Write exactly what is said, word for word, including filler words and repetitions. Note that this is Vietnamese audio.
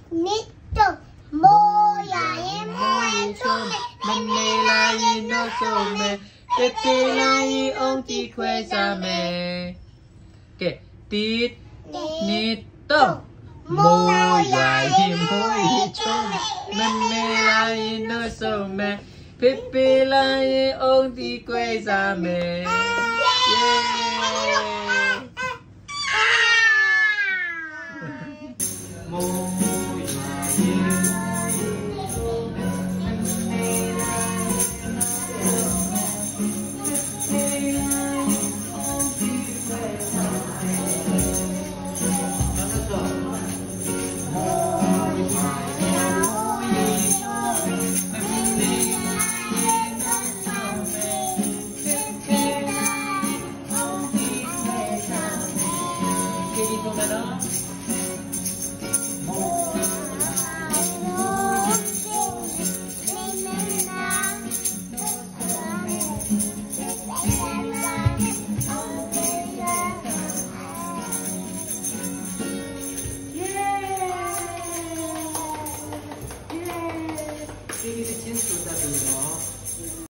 nít to mô ya em mô em cho mẹ mẹ la y nó cho mẹ tê tê la y ông tí khoe ra mẹ kệ tít nít to mô ya em mô em cho mẹ mẹ la y nó cho mẹ tê tê la y ông tí khoe ra mẹ. Mô ya em